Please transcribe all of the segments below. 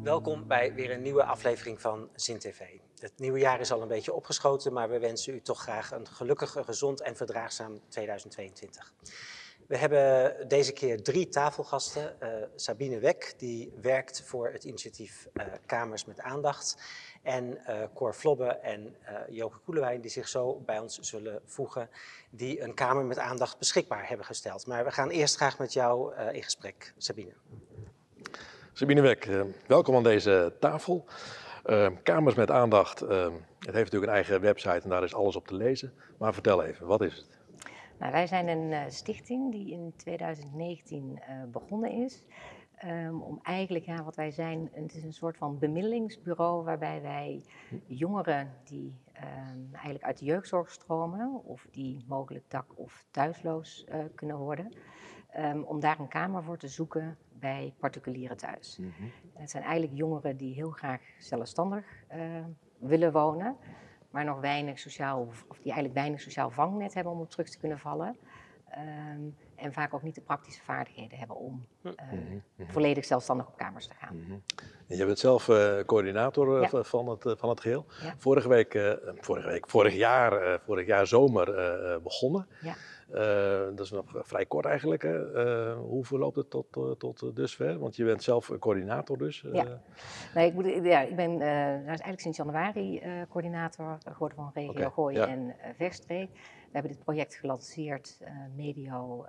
Welkom bij weer een nieuwe aflevering van Zin TV. Het nieuwe jaar is al een beetje opgeschoten, maar we wensen u toch graag een gelukkig, gezond en verdraagzaam 2022. We hebben deze keer 3 tafelgasten. Sabine Wek, die werkt voor het initiatief Kamers met Aandacht. En Cor Flobbe en Joke Koelewijn, die zich zo bij ons zullen voegen, die een Kamer met Aandacht beschikbaar hebben gesteld. Maar we gaan eerst graag met jou in gesprek, Sabine. Sabine Wek, welkom aan deze tafel. Kamers met Aandacht, het heeft natuurlijk een eigen website en daar is alles op te lezen. Maar vertel even, wat is het? Nou, wij zijn een stichting die in 2019 begonnen is. Om eigenlijk, ja, wat wij zijn, het is een soort van bemiddelingsbureau waarbij wij jongeren die eigenlijk uit de jeugdzorg stromen of die mogelijk dak- of thuisloos kunnen worden, om daar een kamer voor te zoeken bij particulieren thuis. Het zijn eigenlijk jongeren die heel graag zelfstandig willen wonen, maar nog weinig sociaal, of die eigenlijk weinig sociaal vangnet hebben om op terug te kunnen vallen. En vaak ook niet de praktische vaardigheden hebben om volledig zelfstandig op kamers te gaan. En je bent zelf coördinator van het geheel. Ja. Vorig jaar zomer begonnen. Ja. Dat is nog vrij kort eigenlijk. Hè? Hoe verloopt het tot dusver? Want je bent zelf coördinator dus. Ja. Nee, ik ben eigenlijk sinds januari coördinator geworden van regio Gooi en Verstreek. We hebben dit project gelanceerd medio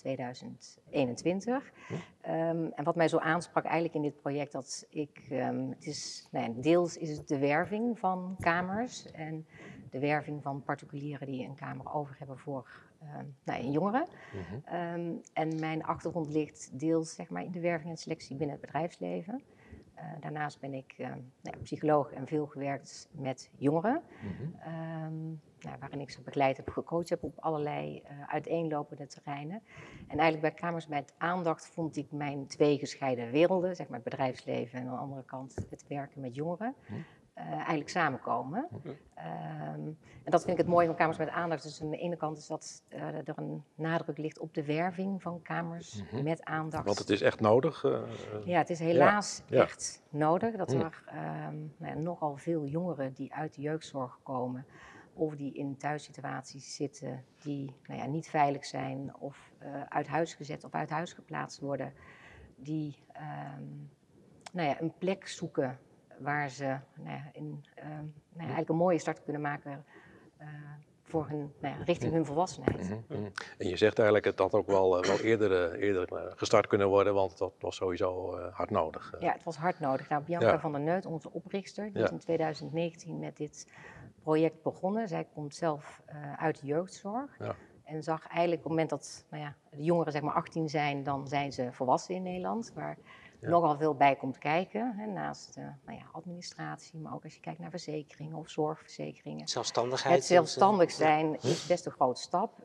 2021. En wat mij zo aansprak eigenlijk in dit project, dat deels is het de werving van kamers en de werving van particulieren die een kamer over hebben voor een jongere. En mijn achtergrond ligt deels zeg maar, in de werving en selectie binnen het bedrijfsleven. Daarnaast ben ik psycholoog en veel gewerkt met jongeren. Waarin ik ze begeleid heb, gecoacht heb op allerlei uiteenlopende terreinen. En eigenlijk bij Kamers met Aandacht vond ik mijn 2 gescheiden werelden, zeg maar het bedrijfsleven en aan de andere kant het werken met jongeren, eigenlijk samenkomen. En dat vind ik het mooie van Kamers met Aandacht. Dus aan de ene kant is dat er een nadruk ligt op de werving van kamers met aandacht. Want het is echt nodig. Ja, het is helaas echt nodig dat er nogal veel jongeren die uit de jeugdzorg komen of die in thuissituaties zitten die niet veilig zijn of uit huis gezet of uit huis geplaatst worden, die een plek zoeken waar ze eigenlijk een mooie start kunnen maken voor hun, richting hun volwassenheid. En je zegt eigenlijk dat dat ook wel eerder gestart kunnen worden, want dat was sowieso hard nodig. Ja, het was hard nodig. Nou, Bianca van der Neut, onze oprichter, die is in 2019 met dit project begonnen. Zij komt zelf uit de jeugdzorg. Ja. En zag eigenlijk op het moment dat de jongeren zeg maar 18 zijn, dan zijn ze volwassen in Nederland. Waar nogal veel bij komt kijken, hè, naast administratie, maar ook als je kijkt naar verzekeringen of zorgverzekeringen. Zelfstandigheid. Het zelfstandig zijn is best een grote stap.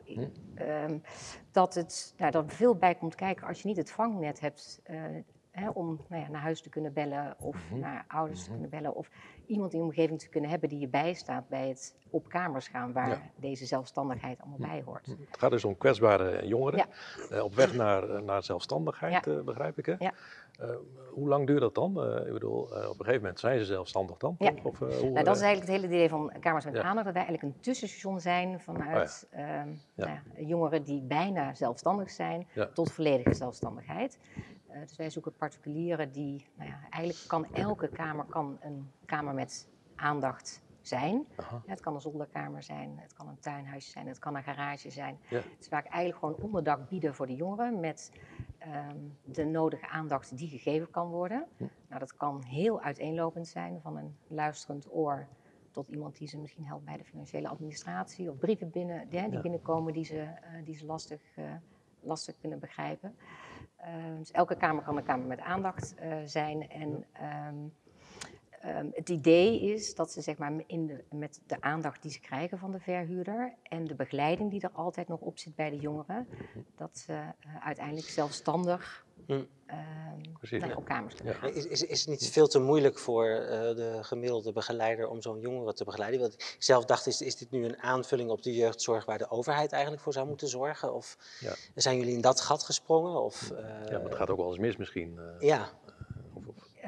Dat er veel bij komt kijken als je niet het vangnet hebt om naar huis te kunnen bellen of naar ouders te kunnen bellen of iemand in de omgeving te kunnen hebben die je bijstaat bij het op kamers gaan waar deze zelfstandigheid allemaal bij hoort. Het gaat dus om kwetsbare jongeren op weg naar zelfstandigheid, begrijp ik hè? Ja. Hoe lang duurt dat dan? Ik bedoel, op een gegeven moment zijn ze zelfstandig dan? Ja. Of, dat is eigenlijk het hele idee van Kamers met Aandacht, dat wij eigenlijk een tussenstation zijn vanuit jongeren die bijna zelfstandig zijn tot volledige zelfstandigheid. Dus wij zoeken particulieren die, eigenlijk kan elke kamer een kamer met aandacht zijn. Het kan een zolderkamer zijn, het kan een tuinhuisje zijn, het kan een garage zijn. Het is vaak eigenlijk gewoon onderdak bieden voor de jongeren met de nodige aandacht die gegeven kan worden. Nou, dat kan heel uiteenlopend zijn, van een luisterend oor tot iemand die ze misschien helpt bij de financiële administratie of brieven die binnenkomen die ze lastig kunnen begrijpen. Dus elke kamer kan een kamer met aandacht zijn. En het idee is dat ze zeg maar, met de aandacht die ze krijgen van de verhuurder en de begeleiding die er altijd nog op zit bij de jongeren, dat ze uiteindelijk zelfstandig op kamers kunnen gaan. Is het niet veel te moeilijk voor de gemiddelde begeleider om zo'n jongere te begeleiden? Want ik zelf dacht, is dit nu een aanvulling op de jeugdzorg waar de overheid eigenlijk voor zou moeten zorgen? Of zijn jullie in dat gat gesprongen? Of, maar het gaat ook wel eens mis misschien.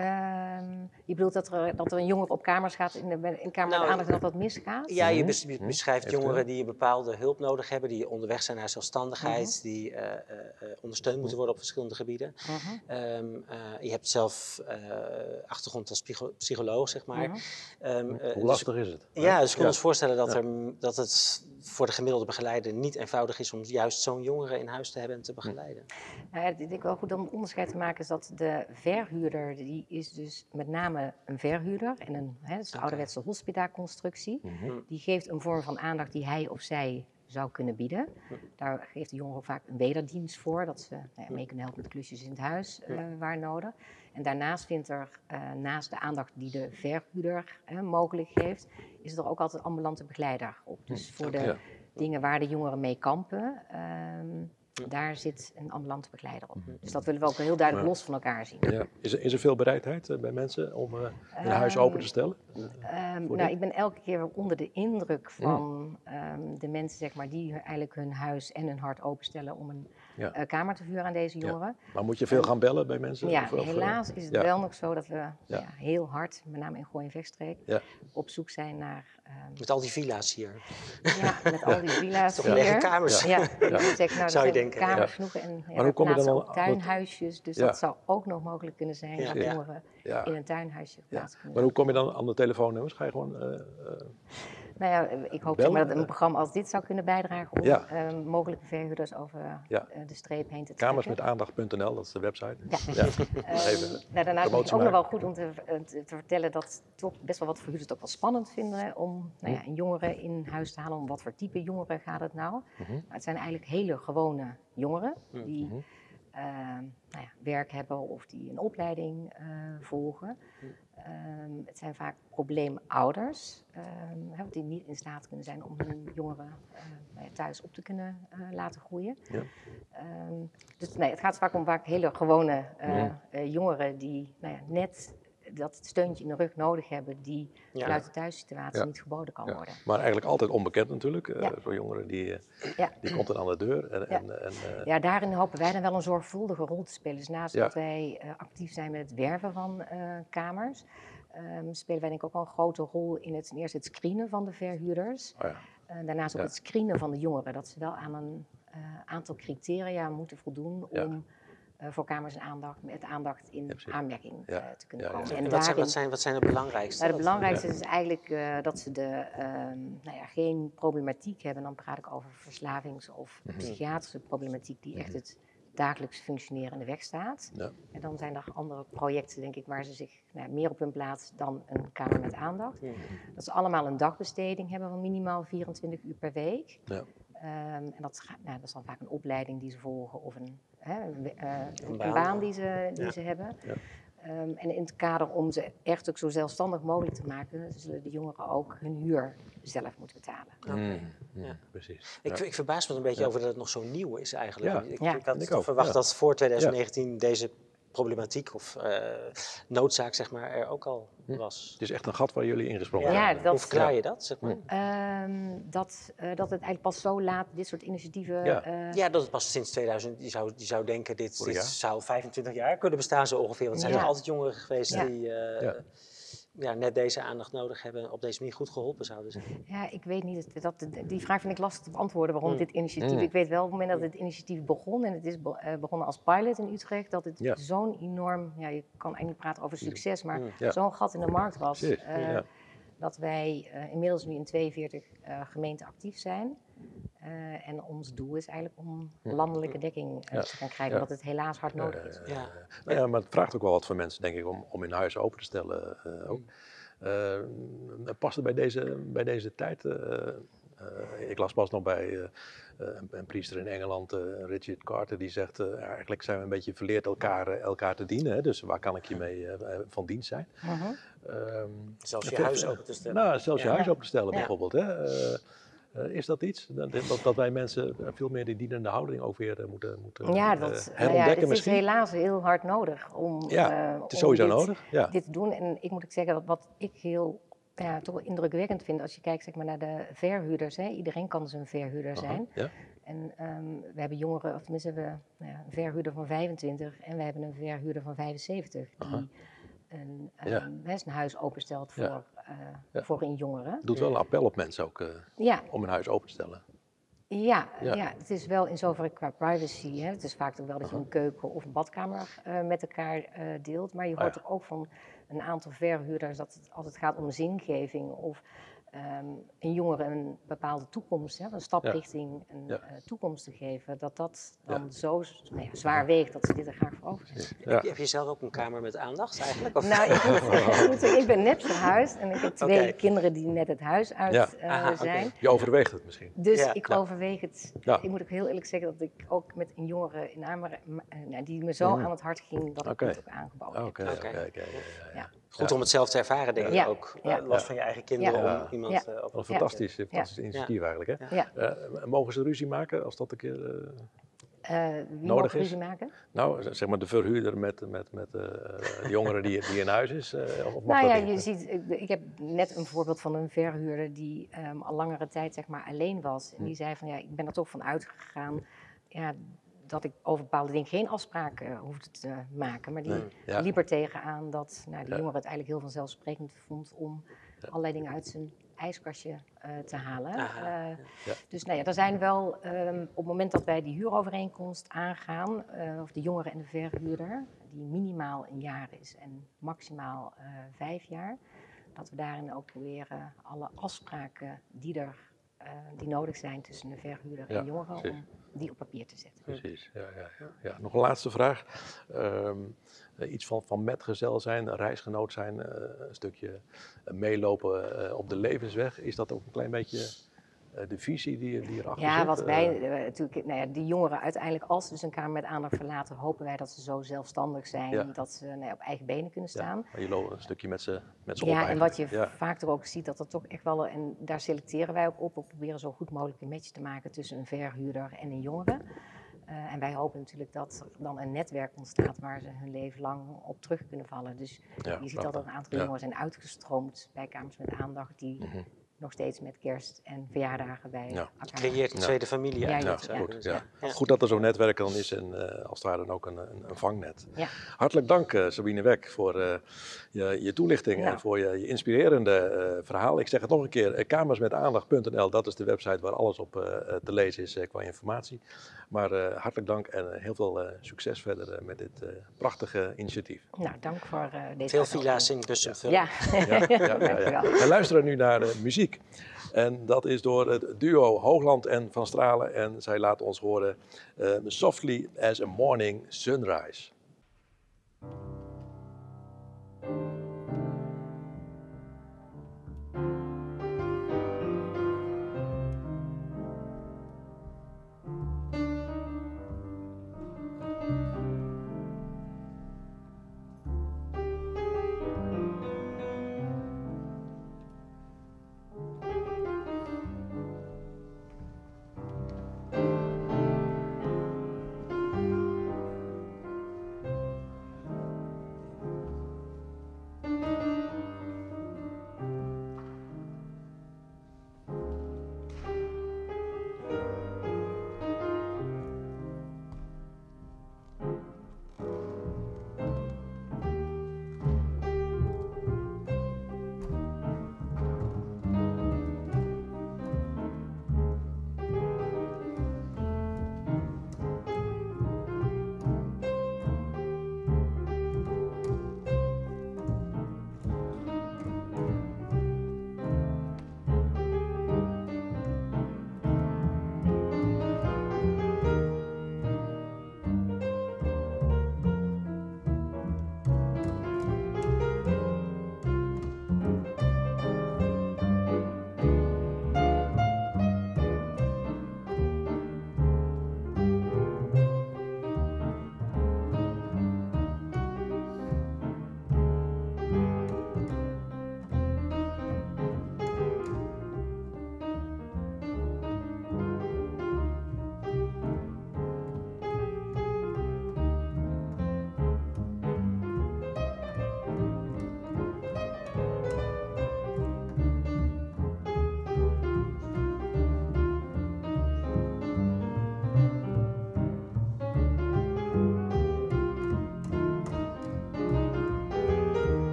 Je bedoelt dat er een jongere op kamers gaat in de kamer met aandacht en dat misgaat? Ja, je beschrijft jongeren die een bepaalde hulp nodig hebben, die onderweg zijn naar zelfstandigheid, die ondersteund moeten worden op verschillende gebieden. Je hebt zelf achtergrond als psycholoog, zeg maar. Hoe lastig is het? Ja, dus we kunnen ons voorstellen dat het voor de gemiddelde begeleider niet eenvoudig is om juist zo'n jongere in huis te hebben en te begeleiden. Nou ja, ik denk wel goed om een onderscheid te maken is dat de verhuurder, die is dus met name een verhuurder en dat is de ouderwetse hospita-constructie. Die geeft een vorm van aandacht die hij of zij zou kunnen bieden. Daar geeft de jongere ook vaak een wederdienst voor, dat ze mee kunnen helpen met klusjes in het huis waar nodig. En daarnaast vindt er, naast de aandacht die de verhuurder mogelijk geeft, is er ook altijd een ambulante begeleider op. Dus voor de dingen waar de jongeren mee kampen, daar zit een ambulante begeleider op. Dus dat willen we ook heel duidelijk los van elkaar zien. Ja. Is er veel bereidheid bij mensen om hun huis open te stellen? Ik ben elke keer onder de indruk van de mensen zeg maar, die eigenlijk hun huis en hun hart openstellen om een kamer te vuren aan deze jongeren. Ja. Maar moet je veel gaan bellen bij mensen? Ja, helaas is het wel nog zo dat we heel hard, met name in Gooi en Vechtstreek, op zoek zijn naar... met al die villa's hier. Ja, met al die villa's toch hier. lege kamers. Zou je denken. Kamers genoeg en maar hoe kom je dan ook tuinhuisjes, dus dat zou ook nog mogelijk kunnen zijn dat jongeren in een tuinhuisje geplaatst kunnen. Maar hoe kom je dan aan de telefoonnummers? Ga je gewoon... ik hoop zeg maar, dat een programma als dit zou kunnen bijdragen om mogelijke verhuurders over de streep heen te trekken. Kamersmetaandacht.nl, dat is de website. Daarnaast is het ook nog wel goed om te vertellen dat toch best wel wat verhuurders het ook wel spannend vinden om een jongere in huis te halen. Om wat voor type jongeren gaat het nou? Maar het zijn eigenlijk hele gewone jongeren die werk hebben of die een opleiding volgen. Het zijn vaak probleemouders die niet in staat kunnen zijn om hun jongeren thuis op te kunnen laten groeien. Ja. Dus het gaat vaak hele gewone jongeren die net dat steuntje in de rug nodig hebben die vanuit de thuissituatie niet geboden kan worden. Maar eigenlijk altijd onbekend natuurlijk. Voor jongeren die komt dan aan de deur. Daarin hopen wij dan wel een zorgvuldige rol te spelen. Dus naast dat wij actief zijn met het werven van kamers, spelen wij denk ik ook wel een grote rol in het screenen van de verhuurders. Daarnaast ook het screenen van de jongeren. Dat ze wel aan een aantal criteria moeten voldoen om voor kamers met aandacht in aanmerking te kunnen komen. En wat zijn de belangrijkste? De belangrijkste is eigenlijk dat ze geen problematiek hebben. Dan praat ik over verslavings- of psychiatrische problematiek die echt het dagelijks functioneren in de weg staat. Ja. En dan zijn er andere projecten, denk ik, waar ze zich meer op hun plaats dan een kamer met aandacht. Dat ze allemaal een dagbesteding hebben van minimaal 24 uur per week. Ja. En dat is dan vaak een opleiding die ze volgen of een baan die ze hebben. Ja. En in het kader om ze echt ook zo zelfstandig mogelijk te maken, zullen de jongeren ook hun huur zelf moeten betalen. Precies. Ik verbaas me een beetje over dat het nog zo nieuw is eigenlijk. Ik had toch verwacht dat voor 2019 deze problematiek of noodzaak zeg maar, er ook al was. Het is echt een gat waar jullie ingesprongen zijn. Hoe verklaar je dat? Zeg maar? Dat het eigenlijk pas zo laat dit soort initiatieven... dat het pas sinds 2000, je zou denken dit zou 25 jaar kunnen bestaan zo ongeveer. Want er zijn er altijd jongeren geweest die net deze aandacht nodig hebben en op deze manier goed geholpen zouden zijn. Ja, ik weet niet. Die vraag vind ik lastig te beantwoorden waarom dit initiatief... Ik weet wel op het moment dat het initiatief begon en het is begonnen als pilot in Utrecht, dat het zo'n enorm... je kan eigenlijk niet praten over succes, maar zo'n gat in de markt was. Dat wij inmiddels nu in 42 gemeenten actief zijn. En ons doel is eigenlijk om landelijke dekking te gaan krijgen, omdat het helaas hard nodig is. Maar het vraagt ook wel wat voor mensen, denk ik, om hun huis open te stellen. Past het bij deze tijd? Ik las pas nog bij een priester in Engeland, Richard Carter, die zegt eigenlijk zijn we een beetje verleerd elkaar te dienen. Hè? Dus waar kan ik je mee van dienst zijn? Zelfs je huis open te stellen. Zelfs je huis open te stellen bijvoorbeeld. Hè? Is dat iets? Dat wij mensen veel meer die dienende houding ook weer moeten herontdekken het is helaas heel hard nodig om, het is sowieso nodig. Dit te doen. En ik moet ook zeggen, wat ik heel toch wel indrukwekkend vind als je kijkt zeg maar, naar de verhuurders. Iedereen kan dus een verhuurder zijn. En we hebben jongeren, of tenminste we hebben een verhuurder van 25 en we hebben een verhuurder van 75. Die zijn huis openstelt voor een jongere. Doet wel een appel op mensen ook om een huis open te stellen. Ja, het is wel in zoverre qua privacy. Hè. Het is vaak toch wel dat je een keuken of een badkamer met elkaar deelt. Maar je hoort er ook van een aantal verhuurders dat als het gaat om zingeving of een jongere een bepaalde toekomst, een stap richting een toekomst te geven, dat dan zo zwaar weegt dat ze dit er graag voor overzetten. Heb je zelf ook een kamer met aandacht eigenlijk? Of? Nou, ik ben net verhuisd en ik heb 2 kinderen die net het huis uit zijn. Je overweegt het misschien. Dus ik overweeg het. Ik moet ook heel eerlijk zeggen dat ik ook met een jongere in aanraking, die me zo aan het hart ging, dat ik het ook aangeboden heb. Goed om het zelf te ervaren, denk ik ook. Los van je eigen kinderen om iemand op een fantastisch initiatief eigenlijk. Hè? Mogen ze ruzie maken als dat een keer nodig is? Ruzie maken? Nou, zeg maar de verhuurder met de jongere die in huis is? Of nou ja, je ziet, ik heb net een voorbeeld van een verhuurder die al langere tijd zeg maar alleen was. En die zei van ik ben er toch van uitgegaan dat ik over bepaalde dingen geen afspraken hoefde te maken. Maar die liep er tegenaan dat de jongere het eigenlijk heel vanzelfsprekend vond om allerlei dingen uit zijn ijskastje te halen. Dus er zijn wel, op het moment dat wij die huurovereenkomst aangaan, of de jongere en de verhuurder, die minimaal een jaar is en maximaal 5 jaar, dat we daarin ook proberen alle afspraken die nodig zijn tussen de verhuurder en jongeren, om die op papier te zetten. Precies, ja. Nog een laatste vraag. Iets van metgezel zijn, reisgenoot zijn, een stukje meelopen op de levensweg. Is dat ook een klein beetje de visie die erachter zit? Ja, wat wij natuurlijk, die jongeren uiteindelijk, als ze dus een kamer met aandacht verlaten, hopen wij dat ze zo zelfstandig zijn dat ze op eigen benen kunnen staan. Maar je loopt een stukje met ze op. Ja, en wat je vaak er ook ziet, dat er toch echt wel, en daar selecteren wij ook op, we proberen zo goed mogelijk een match te maken tussen een verhuurder en een jongere. En wij hopen natuurlijk dat er dan een netwerk ontstaat waar ze hun leven lang op terug kunnen vallen. Dus je ziet dat er een aantal jongeren zijn uitgestroomd bij kamers met aandacht die nog steeds met kerst en verjaardagen bij elkaar. Je creëert een tweede familie eigenlijk. Goed dat er zo'n netwerk dan is en als het ware dan ook een vangnet. Hartelijk dank Sabine Weck voor je toelichting en voor je inspirerende verhaal. Ik zeg het nog een keer, kamersmetaandacht.nl, dat is de website waar alles op te lezen is qua informatie. Maar hartelijk dank en heel veel succes verder met dit prachtige initiatief. Nou, dank voor deze Veel villa's in Bussum. Ja. We luisteren nu naar muziek. En dat is door het duo Hoogland en Van Stralen. En zij laten ons horen Softly as a Morning Sunrise.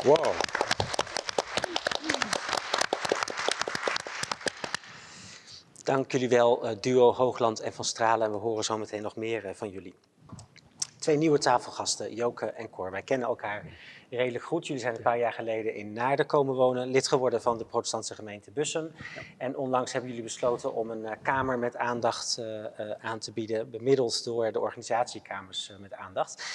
Wow. Dank jullie wel, duo Hoogland en Van Stralen. En we horen zo meteen nog meer van jullie. 2 nieuwe tafelgasten, Joke en Cor. Wij kennen elkaar redelijk goed. Jullie zijn een paar jaar geleden in Naarden komen wonen, lid geworden van de protestantse gemeente Bussum. Ja. En onlangs hebben jullie besloten om een kamer met aandacht aan te bieden, bemiddeld door de organisatiekamers met aandacht.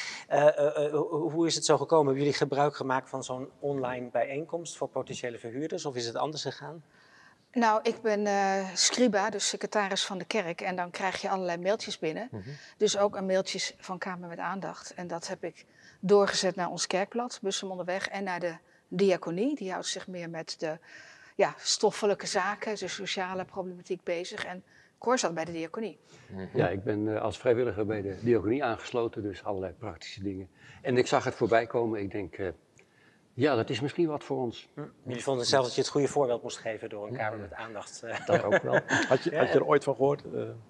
Hoe is het zo gekomen? Hebben jullie gebruik gemaakt van zo'n online bijeenkomst voor potentiële verhuurders, of is het anders gegaan? Nou, ik ben scriba, dus secretaris van de kerk. En dan krijg je allerlei mailtjes binnen. Dus ook een mailtjes van Kamer met Aandacht. En dat heb ik doorgezet naar ons kerkblad, Bussum Onderweg. En naar de diaconie. Die houdt zich meer met de stoffelijke zaken, de sociale problematiek bezig. En Cor zat bij de diaconie. Ja, ik ben als vrijwilliger bij de diaconie aangesloten. Dus allerlei praktische dingen. En ik zag het voorbij komen. Ik denk... ja, dat is misschien wat voor ons. Jullie vonden zelf dat je het goede voorbeeld moest geven door een kamer met aandacht. Dat ook wel. Had je er ooit van gehoord?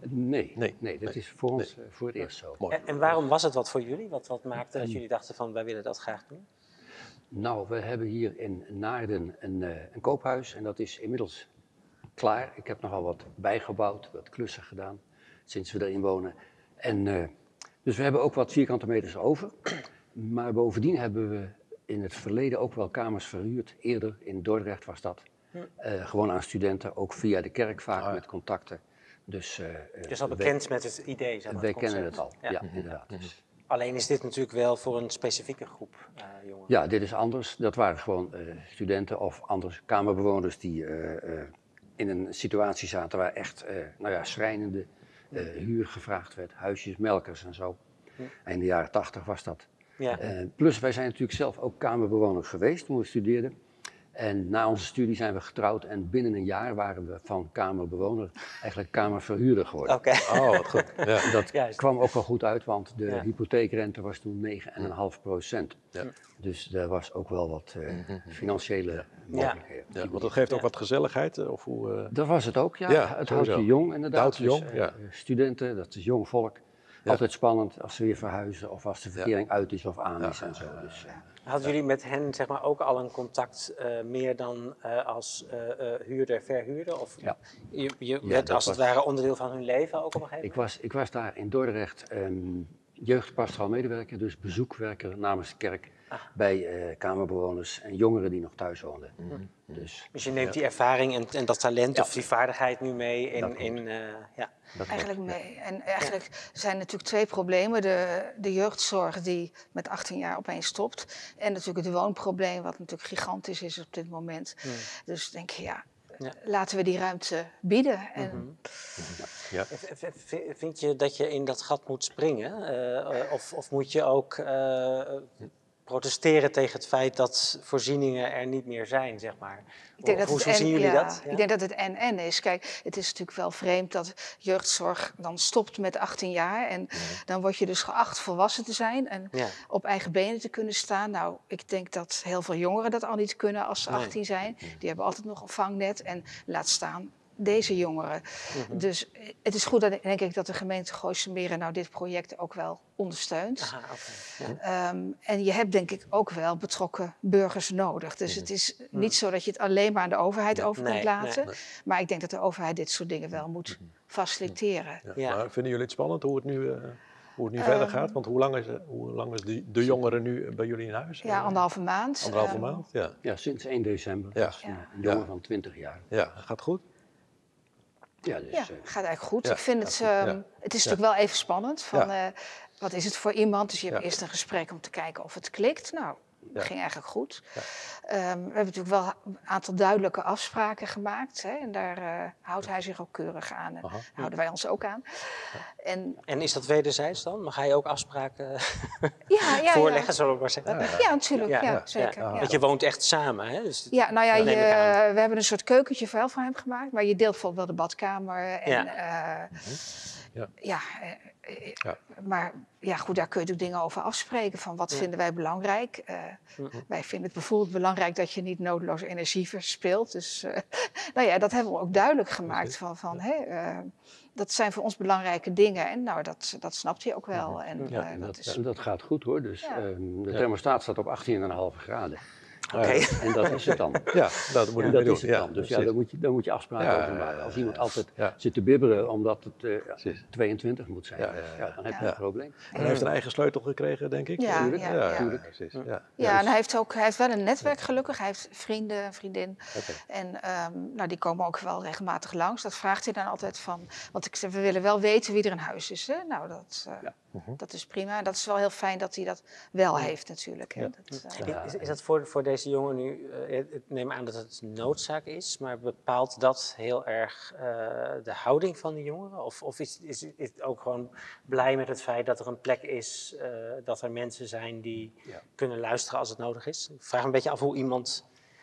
Nee, dat is voor ons voor het eerst zo. En waarom was het wat voor jullie? Wat maakte dat jullie dachten van wij willen dat graag doen? Nou, we hebben hier in Naarden een koophuis en dat is inmiddels klaar. Ik heb nogal wat bijgebouwd, wat klussen gedaan sinds we erin wonen. En, dus we hebben ook wat vierkante meters over. Maar bovendien hebben we in het verleden ook wel kamers verhuurd. Eerder in Dordrecht was dat. Gewoon aan studenten, ook via de kerk vaak met contacten. Dus al bekend met het idee? Zeg maar, wij kennen het al, ja inderdaad. Dus. Alleen is dit natuurlijk wel voor een specifieke groep jongeren. Ja, dit is anders. Dat waren gewoon studenten of andere kamerbewoners die in een situatie zaten waar echt schrijnende huur gevraagd werd. Huisjes, melkers en zo. In de jaren 80 was dat. Ja. Plus wij zijn natuurlijk zelf ook kamerbewoner geweest toen we studeerden. En na onze studie zijn we getrouwd en binnen een jaar waren we van kamerbewoner eigenlijk kamerverhuurder geworden. Oké. Oh, wat goed. Ja. Dat kwam ook wel goed uit, want de hypotheekrente was toen 9,5%. Ja. Dus er was ook wel wat financiële mogelijkheden. Ja, want dat geeft ook wat gezelligheid? Of hoe, Dat was het ook, ja. Het houdt je jong inderdaad. Houdt je jong, studenten, dat is jong volk. Ja. Altijd spannend als ze weer verhuizen of als de verkering uit is of aan is en zo. Dus, hadden jullie met hen zeg maar, ook al een contact meer dan als huurder, verhuurder? Of je werd als het ware onderdeel van hun leven ook op een gegeven moment? Ik was daar in Dordrecht jeugdpastoraal medewerker, dus bezoekwerker namens de kerk bij kamerbewoners en jongeren die nog thuis woonden. Dus je neemt die ervaring en dat talent of die vaardigheid nu mee Eigenlijk mee. En eigenlijk zijn er natuurlijk 2 problemen. De jeugdzorg die met 18 jaar opeens stopt. En natuurlijk het woonprobleem wat natuurlijk gigantisch is op dit moment. Dus denk je, laten we die ruimte bieden. En Vind je dat je in dat gat moet springen? Of moet je ook protesteren tegen het feit dat voorzieningen er niet meer zijn, zeg maar? Hoe zien jullie dat? Ik denk dat het en is. Kijk, het is natuurlijk wel vreemd dat jeugdzorg dan stopt met 18 jaar. En dan word je dus geacht volwassen te zijn en op eigen benen te kunnen staan. Nou, ik denk dat heel veel jongeren dat al niet kunnen als ze 18 zijn. Die hebben altijd nog een vangnet en laat staan deze jongeren. Dus het is goed, denk ik, dat de gemeente Gooise Meren nou dit project ook wel ondersteunt. En je hebt denk ik ook wel betrokken burgers nodig. Dus het is niet zo dat je het alleen maar aan de overheid over kunt laten. Maar ik denk dat de overheid dit soort dingen wel moet faciliteren. Maar vinden jullie het spannend hoe het nu verder gaat? Want hoe lang is de jongere nu bij jullie in huis? Ja, 1,5 maand. 1,5 maand, ja. Ja, sinds 1 december. Ja. Een jongen van 20 jaar. Ja, gaat goed? Ja, dus, gaat eigenlijk goed. Ja, ik vind het is natuurlijk wel even spannend. Van, wat is het voor iemand? Dus je hebt eerst een gesprek om te kijken of het klikt. Nou, dat ging eigenlijk goed. We hebben natuurlijk wel een aantal duidelijke afspraken gemaakt. Hè, en daar houdt hij zich ook keurig aan. En houden wij ons ook aan. En is dat wederzijds dan? Mag hij ook afspraken voorleggen, zullen we maar zeggen? Ja, natuurlijk. Ja, zeker. Want je woont echt samen, hè? Dus we hebben een soort keukentje vuil voor hem gemaakt. Maar je deelt bijvoorbeeld wel de badkamer. En, maar goed, daar kun je natuurlijk dingen over afspreken. Van wat vinden wij belangrijk? Wij vinden het bijvoorbeeld belangrijk dat je niet nodeloos energie verspilt. Dus dat hebben we ook duidelijk gemaakt. Dat zijn voor ons belangrijke dingen. En dat snapt hij ook wel. En, dat gaat goed hoor. Dus de thermostaat staat op 18,5 graden. En dat is het dan. Ja, dat moet je dat doen. is het dan. Dus ja, daar moet je afspraken over maken. Als iemand altijd zit te bibberen omdat het 22 moet zijn, dan heb je een probleem. En hij heeft een eigen sleutel gekregen, denk ik. Ja, precies. Ja, en hij heeft wel een netwerk gelukkig. Hij heeft vrienden, een vriendin. En die komen ook wel regelmatig langs. Dat vraagt hij dan altijd van. Want we willen wel weten wie er in huis is. Hè? Nou, dat is prima. Dat is wel heel fijn dat hij dat wel heeft natuurlijk. Hè? Is dat voor deze jongen nu, ik neem aan dat het noodzaak is, maar bepaalt dat heel erg de houding van die jongeren? Of is het ook gewoon blij met het feit dat er een plek is, dat er mensen zijn die kunnen luisteren als het nodig is? Ik vraag me een beetje af hoe iemand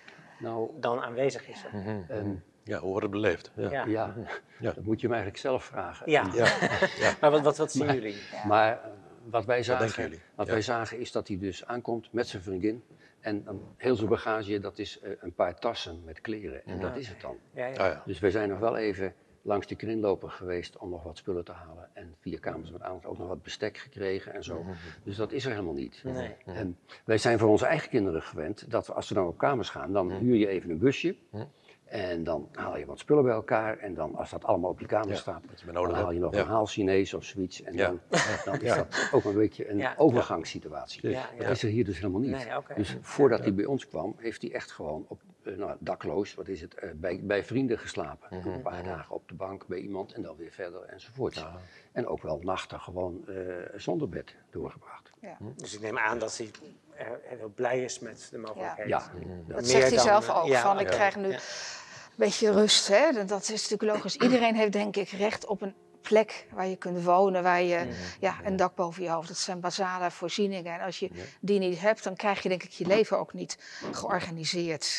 dan aanwezig is. Ja, hoe wordt het beleefd? Ja, dat moet je hem eigenlijk zelf vragen. Maar wat zien jullie? Maar wat wij zagen is dat hij dus aankomt met zijn vriendin. En dan heel zijn bagage, dat is een paar tassen met kleren. En dat is het dan. Dus wij zijn nog wel even langs de kringloper geweest om nog wat spullen te halen. En via Kamers met Aandacht ook nog wat bestek gekregen en zo. Dus dat is er helemaal niet. Nee. En wij zijn voor onze eigen kinderen gewend dat als we dan op kamers gaan, dan huur je even een busje. En dan haal je wat spullen bij elkaar. En dan, als dat allemaal op je kamer staat, dan haal je nog een haal Chinees of zoiets. En dan is dat ook een beetje een overgangssituatie. Dat is er hier dus helemaal niet. Nee, dus voordat hij bij ons kwam, heeft hij echt gewoon op, dakloos, bij vrienden geslapen. Een paar dagen op de bank bij iemand en dan weer verder enzovoort. En ook wel nachten gewoon zonder bed doorgebracht. Dus ik neem aan dat hij heel blij is met de mogelijkheid. Dat zegt hij zelf ook. Ik krijg nu een beetje rust. Hè? Dat is natuurlijk logisch. Iedereen heeft denk ik recht op een plek waar je kunt wonen, waar je een dak boven je hoofd. Dat zijn basale voorzieningen. En als je die niet hebt, dan krijg je denk ik je leven ook niet georganiseerd.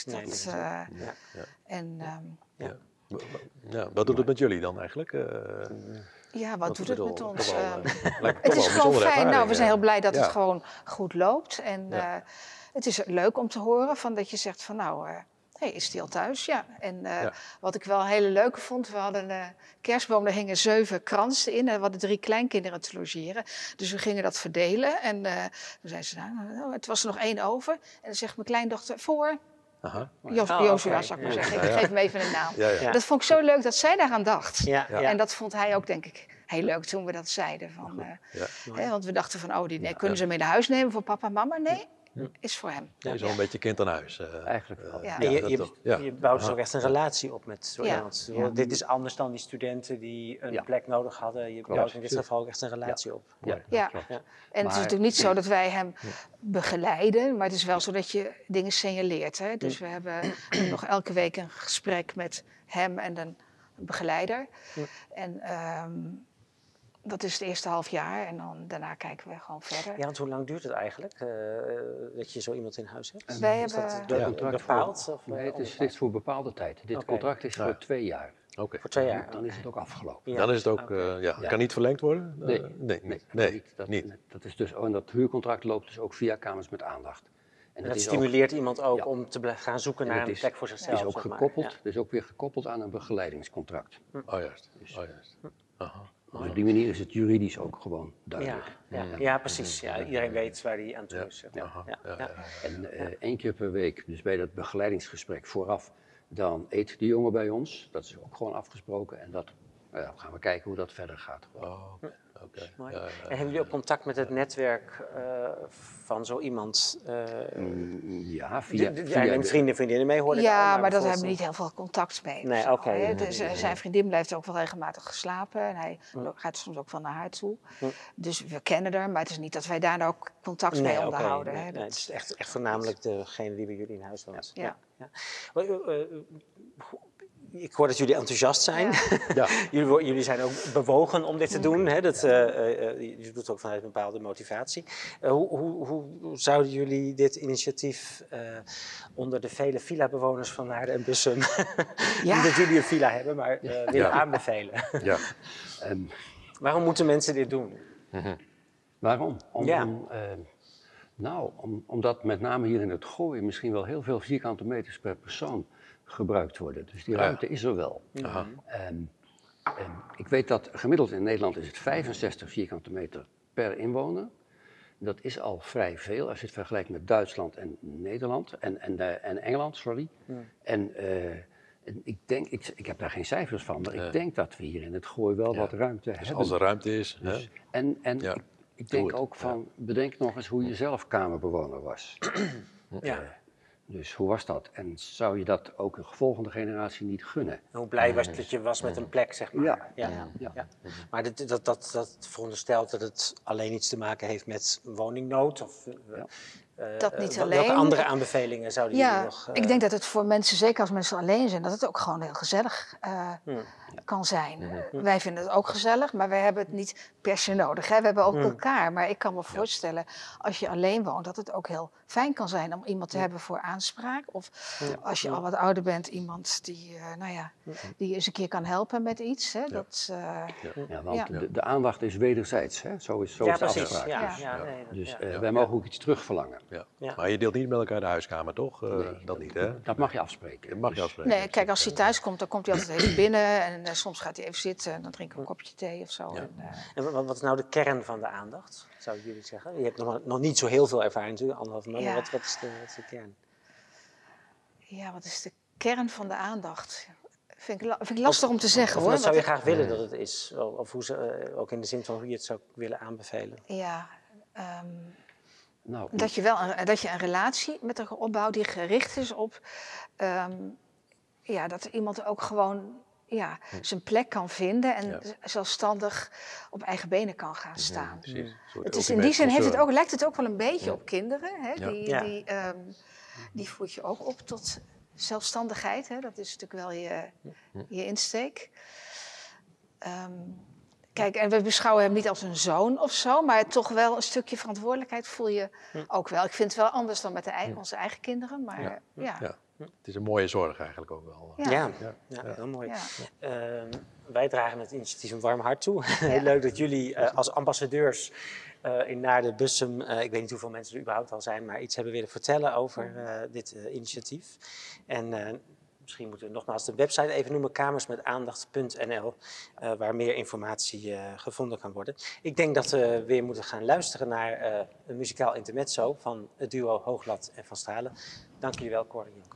Wat doet het met jullie dan eigenlijk? Wat doet het met ons? Het is gewoon fijn. We zijn heel blij dat het gewoon goed loopt. En het is leuk om te horen dat je zegt van is die al thuis? Ja. En wat ik wel een hele leuke vond, we hadden een kerstboom, daar hingen 7 kransen in. En we hadden 3 kleinkinderen te logeren. Dus we gingen dat verdelen. En toen zei ze, het was er nog 1 over. En dan zegt mijn kleindochter, voor... Joshua, zou ik maar zeggen. Ik geef hem even een naam. Dat vond ik zo leuk dat zij daaraan dacht. En dat vond hij ook, denk ik, heel leuk toen we dat zeiden. Want we dachten van, kunnen ze mee naar huis nemen voor papa en mama? Nee, is voor hem. Je is al een beetje kind aan huis. Eigenlijk wel. Je bouwt dus ook echt een relatie op met zo iemand. Dit is anders dan die studenten die een plek nodig hadden. Je bouwt in dit geval ook echt een relatie op. En het is natuurlijk niet zo dat wij hem begeleiden, maar het is wel zo dat je dingen signaleert. Hè? Dus we hebben nog elke week een gesprek met hem en een begeleider. En dat is het eerste half jaar en dan daarna kijken we gewoon verder. Ja, want hoe lang duurt het eigenlijk dat je zo iemand in huis hebt? Wij is hebben dat bepaald? Nee, het is voor bepaalde tijd. Dit contract is voor 2 jaar. Voor 2 jaar. Dan is het ook afgelopen. Dan is het ook, kan niet verlengd worden? Nee. Dat is dus, en dat huurcontract loopt dus ook via Kamers met Aandacht. En dat stimuleert iemand ook om te gaan zoeken naar een plek voor zichzelf. Het is ook gekoppeld, dus ook weer gekoppeld aan een begeleidingscontract. Juist. Dus op die manier is het juridisch ook gewoon duidelijk. Ja, precies. Ja, iedereen weet waar hij aan toe is. En 1 keer per week, dus bij dat begeleidingsgesprek vooraf, dan eet de jongen bij ons. Dat is ook gewoon afgesproken. En dat gaan we kijken hoe dat verder gaat. En hebben jullie ook contact met het netwerk van zo iemand? Via vrienden en vriendinnen mee hoorde. Maar dat hebben we niet heel veel contact mee. Zijn vriendin blijft ook wel regelmatig slapen. En hij gaat soms ook wel naar haar toe. Dus we kennen haar, maar het is niet dat wij daar ook contact mee onderhouden. Het is echt voornamelijk degene die bij jullie in huis woont. Ik hoor dat jullie enthousiast zijn. Jullie zijn ook bewogen om dit te doen. Hè? Je doet het ook vanuit een bepaalde motivatie. Hoe zouden jullie dit initiatief onder de vele villa-bewoners van Naarden en Bussum, niet dat jullie een villa hebben, maar willen aanbevelen? Waarom moeten mensen dit doen? Waarom? Omdat met name hier in het Gooi misschien wel heel veel vierkante meters per persoon gebruikt worden. Dus die ruimte is er wel. Ik weet dat gemiddeld in Nederland is het 65 vierkante meter per inwoner. Dat is al vrij veel als je het vergelijkt met Duitsland en Nederland en Engeland, sorry. En ik denk, ik heb daar geen cijfers van, maar ik denk dat we hier in het Gooi wel wat ruimte dus hebben. als er ruimte is. Dus, ik denk ook van, bedenk nog eens hoe je zelf kamerbewoner was. Dus hoe was dat? En zou je dat ook een volgende generatie niet gunnen? Hoe blij was dat je was met een plek, zeg maar. Ja. Maar dat veronderstelt dat het alleen iets te maken heeft met woningnood? Of, dat niet alleen. Welke andere aanbevelingen zouden jullie nog... ik denk dat het voor mensen, zeker als mensen alleen zijn, dat het ook gewoon heel gezellig kan zijn. Wij vinden het ook gezellig, maar wij hebben het niet per se nodig. Hè? We hebben ook elkaar. Maar ik kan me voorstellen, als je alleen woont, dat het ook heel fijn kan zijn om iemand te hebben voor aanspraak. Of als je al wat ouder bent, iemand die, die je eens een keer kan helpen met iets. Hè? Want de aandacht is wederzijds. Hè? Zo is de afspraak. Dus wij mogen ook iets terugverlangen. Maar je deelt niet met elkaar de huiskamer, toch? Nee, dat niet, hè? Dat mag je afspreken. Nee, kijk, als hij thuis komt, dan komt hij altijd even binnen. En soms gaat hij even zitten en dan drinken we een kopje thee of zo. En wat is nou de kern van de aandacht, zouden jullie zeggen? Je hebt nog niet zo heel veel ervaring natuurlijk, 1,5 maand. Maar wat is de kern? Ja, wat is de kern van de aandacht? Vind ik lastig om te zeggen, hoor. Wat zou je graag willen dat het is? Of hoe ook in de zin van hoe je het zou willen aanbevelen? Ja, dat je een relatie met elkaar opbouwt die gericht is op... dat iemand ook gewoon zijn plek kan vinden en zelfstandig op eigen benen kan gaan staan. Het is in die zin lijkt het ook wel een beetje op kinderen. Hè? Die voed je ook op tot zelfstandigheid. Hè? Dat is natuurlijk wel je insteek. Kijk, en we beschouwen hem niet als een zoon of zo, maar toch wel een stukje verantwoordelijkheid voel je ook wel. Ik vind het wel anders dan met onze eigen kinderen, maar Het is een mooie zorg eigenlijk ook wel. Ja, heel mooi. Wij dragen het initiatief een warm hart toe. Heel leuk dat jullie als ambassadeurs in Naarden, Bussum, ik weet niet hoeveel mensen er überhaupt al zijn, maar iets hebben willen vertellen over dit initiatief. En misschien moeten we nogmaals de website even noemen, kamersmetaandacht.nl, waar meer informatie gevonden kan worden. Ik denk dat we weer moeten gaan luisteren naar een muzikaal intermezzo van het duo Hooglat en Van Stralen. Dank jullie wel, Cor en Jonk.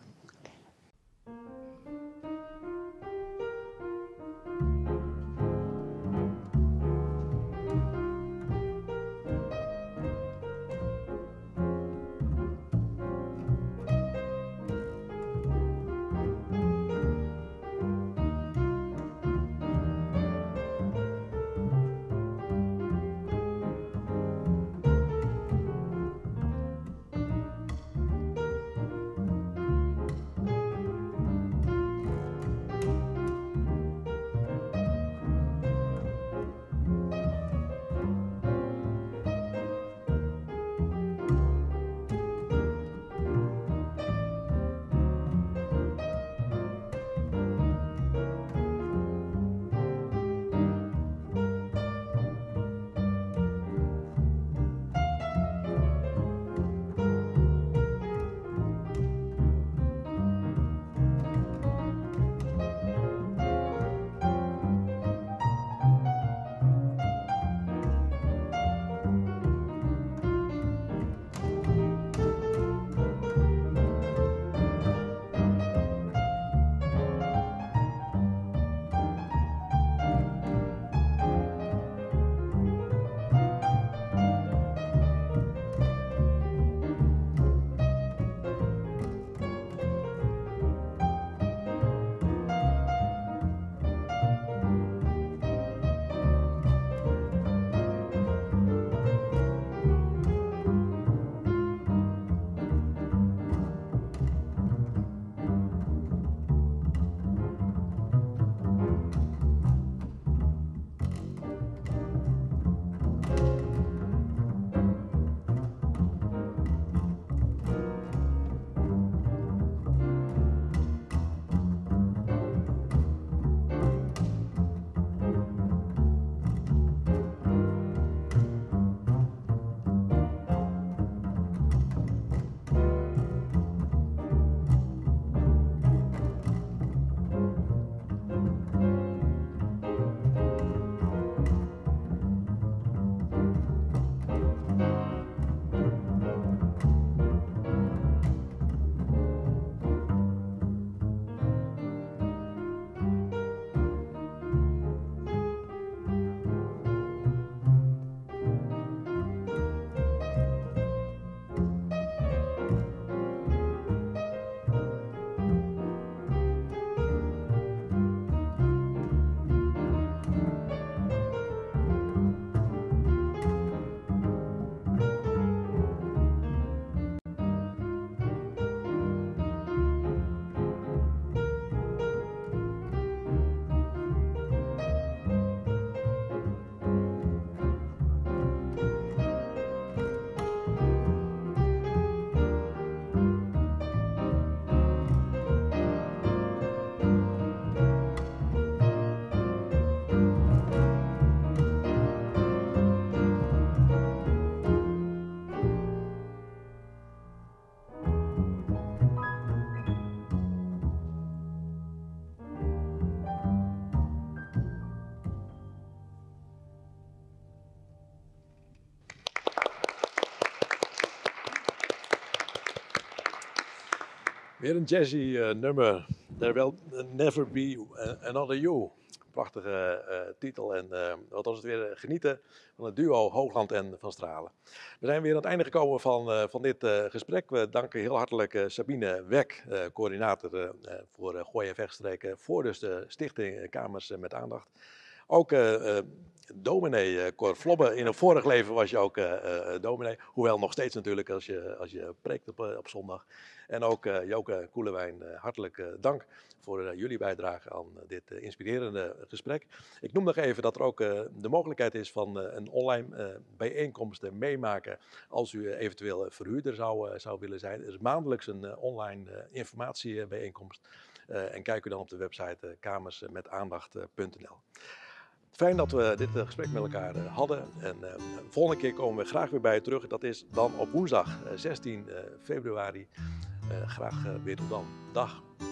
Weer een jazzy nummer. There will never be another you. Prachtige titel en wat was het weer? Genieten van het duo Hoogland en Van Stralen. We zijn weer aan het einde gekomen van dit gesprek. We danken heel hartelijk Sabine Wek, coördinator voor Gooi en Vechtstreken, voor dus de stichting Kamers met Aandacht. Ook dominee Cor Flobbe, in een vorig leven was je ook dominee. Hoewel nog steeds natuurlijk als je preekt op zondag. En ook Joke Koelewijn, hartelijk dank voor jullie bijdrage aan dit inspirerende gesprek. Ik noem nog even dat er ook de mogelijkheid is van een online bijeenkomst meemaken als u eventueel verhuurder zou willen zijn. Er is maandelijks een online informatiebijeenkomst. En kijk u dan op de website kamersmetaandacht.nl. Fijn dat we dit gesprek met elkaar hadden. En volgende keer komen we graag weer bij je terug. Dat is dan op woensdag 16 februari. Graag weer tot dan. Dag.